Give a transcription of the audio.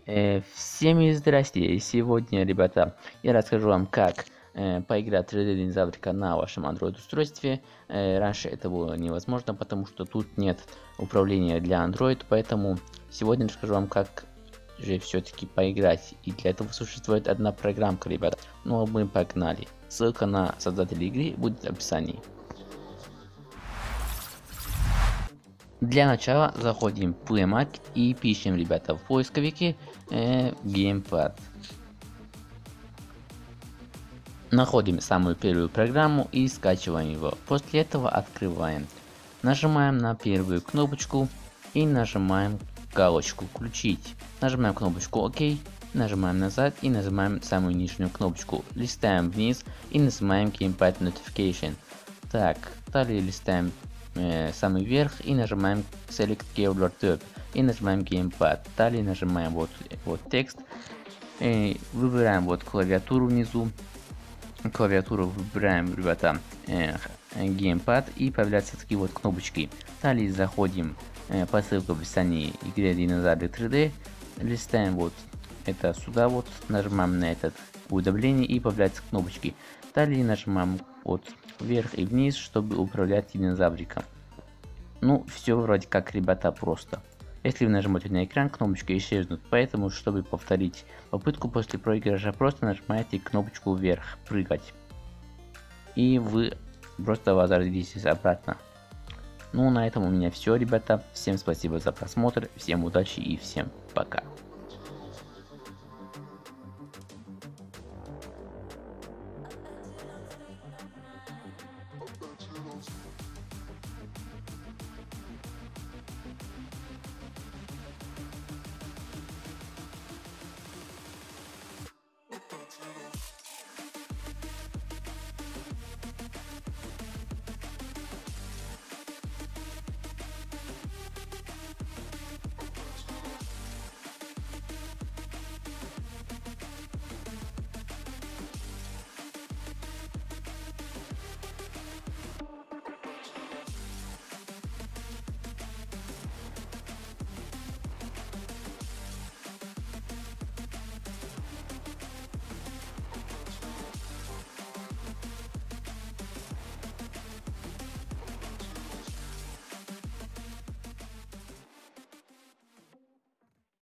Всем здрасте! Сегодня, ребята, я расскажу вам, как поиграть в 3D динозаврика на вашем Android устройстве. Раньше это было невозможно, потому что тут нет управления для Android, поэтому сегодня расскажу вам, как же все-таки поиграть. И для этого существует одна программка, ребята. Ну а мы погнали. Ссылка на создателя игры будет в описании. Для начала заходим в Play Market и пишем, ребята, в поисковике Gamepad. Находим самую первую программу и скачиваем его. После этого открываем. Нажимаем на первую кнопочку и нажимаем галочку «Включить». Нажимаем кнопочку «Ок», нажимаем назад и нажимаем самую нижнюю кнопочку. Листаем вниз и нажимаем Gamepad Notification. Так, далее листаем самый верх и нажимаем Select Keyboard Tab и нажимаем Gamepad. Далее нажимаем вот текст, выбираем вот клавиатуру внизу. Клавиатуру выбираем, ребята, Gamepad и появляются такие вот кнопочки. Далее заходим по ссылке в описании игры Dinosaur 3D, листаем вот это сюда, вот нажимаем на это уведомление и появляются кнопочки. Далее нажимаем вот вверх и вниз, чтобы управлять динозавриком. Ну, все вроде как, ребята, просто. Если вы нажмете на экран, кнопочки исчезнут, поэтому, чтобы повторить попытку после проигрыша, просто нажимаете кнопочку вверх, прыгать. И вы просто возвратитесь обратно. Ну, на этом у меня все, ребята. Всем спасибо за просмотр, всем удачи и всем пока.